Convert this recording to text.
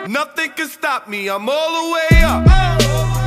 Nothing can stop me, I'm all the way up.